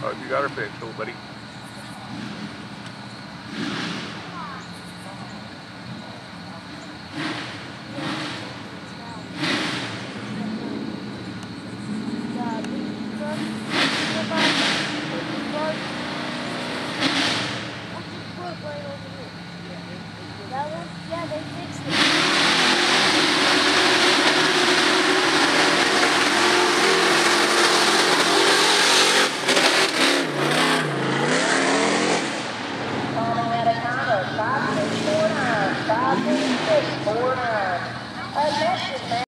Oh, you got her fixed, little buddy. That one? Yeah, they fixed it.